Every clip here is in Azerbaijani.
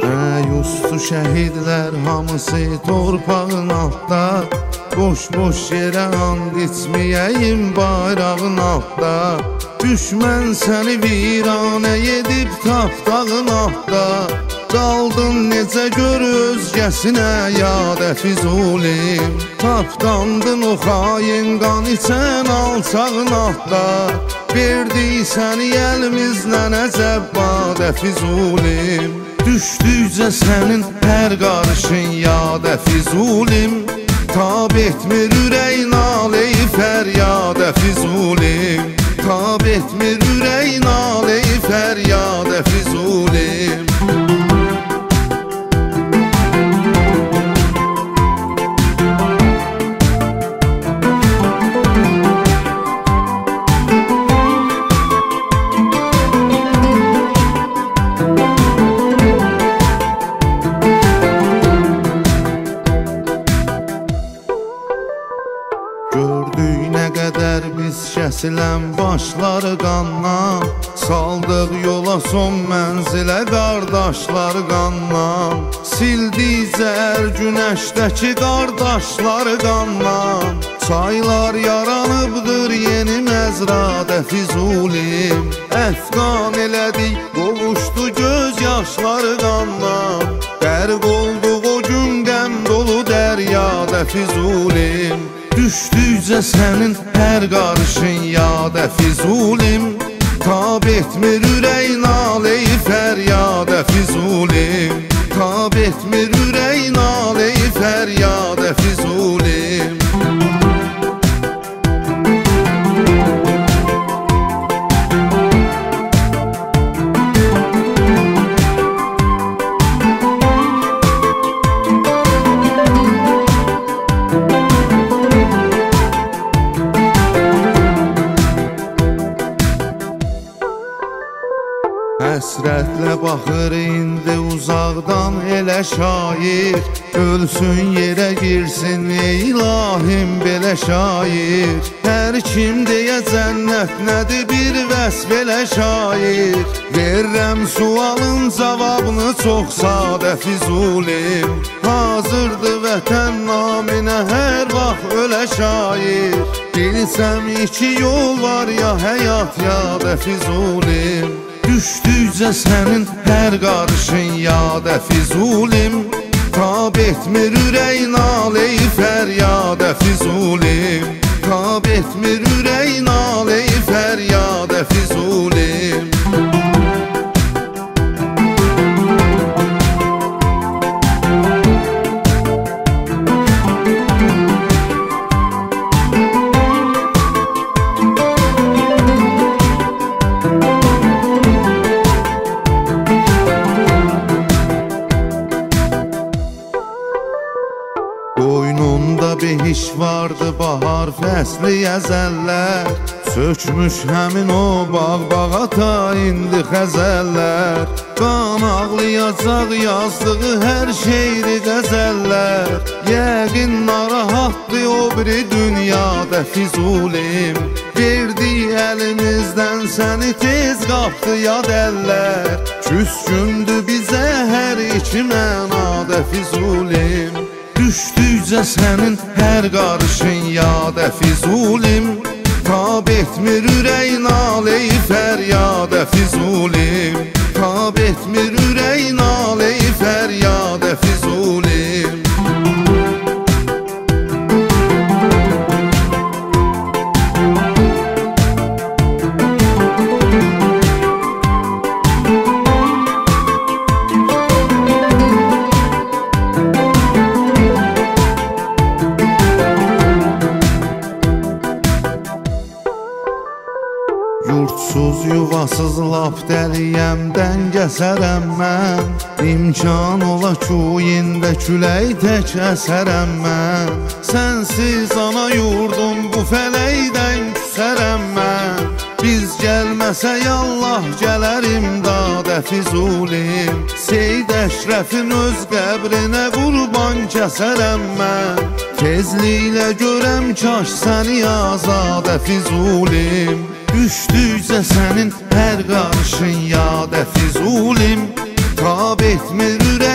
Məyusdu şəhidlər hamısı torpağın altda. Boş-boş yerə and içməyəyim bayrağın altda. Düşmən səni viranə edib tapdağın altda. Qaldın necə gör özgəsinə yad Füzulim. Tapdandın o xain qan içən alçağın altda. Verdik səni əlimizlə əcəb bad Füzulim. Düşdükcə sənin hər qarışın yad Füzulim. Tab etmir ürəyin aley fəryad Füzulim. Tab etmir ürəyin aley fəryad Füzulim. Gördük nə qədər biz kəsilən başları qanla. Saldıq yola son mənzilə qardaşlar qanla. Sildik zəhər günəşdəki qardaşlar qanla. Çaylar yaranıbdır yeni məzrada Füzulim. Əfqan elədik qovuşdu göz yaşları qanla. Qərq olduq o gün qəm dolu dəryada Füzulim. Düşdükcə sənin hər qarışın yad Füzulim. Tab etmir ürəyin aley fəryad Füzulim. Tab etmir ürəyin aley fəryad Füzulim. Həsrətlə baxır indi uzaqdan elə şair. Ölsün yerə girsin ilahim belə şair. Hər kim deyə cənnət nədir bir vəsf elə şair. Verrəm sualın cavabını çox sadə Füzulim. Hazırdır vətən naminə hər vaxt ölə şair. Bilsəm iki yol var ya həyat ya da Füzulim. Düşdükcə sənin hər qarışın yad Füzulim. Tab etmir ürəyin aley fəryad Füzulim. Tab etmir ürəyin aley fəryad Füzulim. Qoynunda behiş vardı bahar fəsli əzəllər. Sökmüş həmin o bağ-bağa ta indi xəzəllər. Qan ağlayacaq yazdığı hər şeyri qəzəllər. Yəqin narahatdır o biri dünyada Füzulim. Verdi əlimizdən səni tez qapdı yad əllər. Küskündü bizə hər iki mənada Füzulim. Düşdükcə sənin hər qarışın yad Füzulim. Tab etmir ürəyin aley fəryad Füzulim. Tab etmir ürəyin aley fəryad Füzulim. Yurtsuz yuvasız lap dəliyəmdən gəsərəm mən. İmkan ola ki ində külək tək əsərəm mən. Sənsiz ana yurdum bu fələkdən küsərəm mən. Biz gəlməsək Allah gələr imdada Füzulim. Seyd Əşrəfin öz qəbrinə qurban kəsərəm mən. Tezliklə görəm kaş səni azada Füzulim. Düşdükcə sənin hər qarışın yad Füzulim. Tab etmir ürək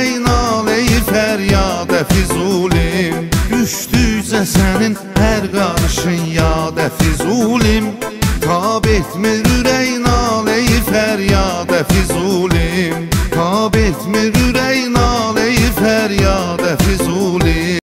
halim Düşdükcə sənin hər qarışın yadə Füzulim Tab etmir ürək naləyi fəryada Füzulim